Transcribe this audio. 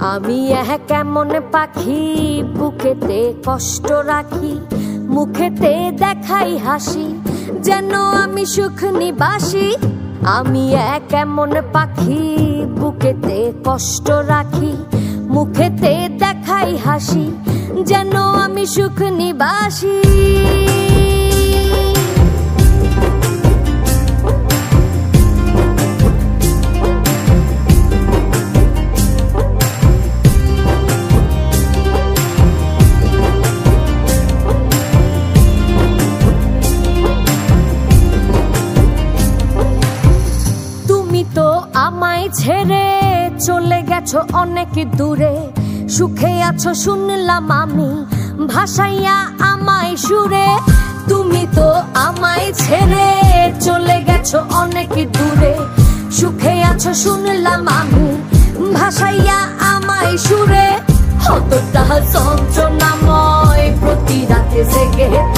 আমি কেমন পাখি বুকেতে কষ্ট রাখি, মুখেতে দেখাই হাসি, যেন আমি সুখ নিবাসী। আমি কেমন পাখি বুকেতে কষ্ট রাখি, মুখেতে দেখাই হাসি, যেন আমি সুখ নিবাসী। আমায় ছেড়ে চলে গেছো অনেক দূরে, সুখে আছো শুনলাম আমি ভাসাইয়া আমায় সুরে। তুমি তো আমায় ছেড়ে চলে গেছো অনেক দূরে, সুখে আছো শুনলাম আমি ভাসাইয়া আমায় সুরে। কতটা যন্ত্রণাময় প্রতি রাতে জেগে